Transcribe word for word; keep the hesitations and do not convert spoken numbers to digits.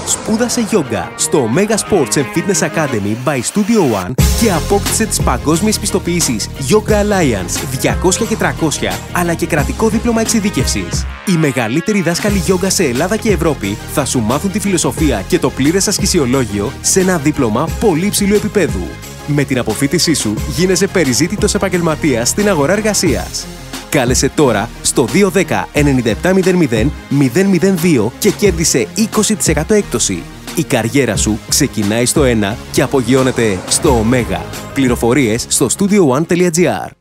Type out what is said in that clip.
Σπούδασε γιόγκα στο Omega Sports and Fitness Academy by Studio One και απόκτησε τις παγκόσμιες πιστοποιήσεις Yoga Alliance διακόσια και τριακόσια, αλλά και κρατικό δίπλωμα εξειδίκευσης. Οι μεγαλύτεροι δάσκαλοι γιόγκα σε Ελλάδα και Ευρώπη θα σου μάθουν τη φιλοσοφία και το πλήρες ασκησιολόγιο σε ένα δίπλωμα πολύ υψηλού επίπεδου. Με την αποφοίτησή σου γίνεσαι περιζήτητος επαγγελματίας στην αγορά εργασίας. Κάλεσε τώρα στο δύο ένα μηδέν εννιά επτά μηδέν μηδέν μηδέν μηδέν δύο και κέρδισε είκοσι τοις εκατό έκπτωση. Η καριέρα σου ξεκινάει στο ένα και απογειώνεται στο Omega. Πληροφορίες στο studio one τελεία gr.